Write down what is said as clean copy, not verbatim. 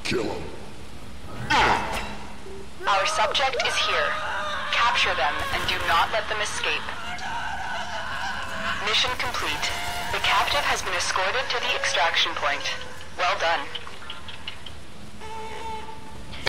Kill him. Our subject is here. Capture them and do not let them escape. Mission complete. The captive has been escorted to the extraction point. Well done.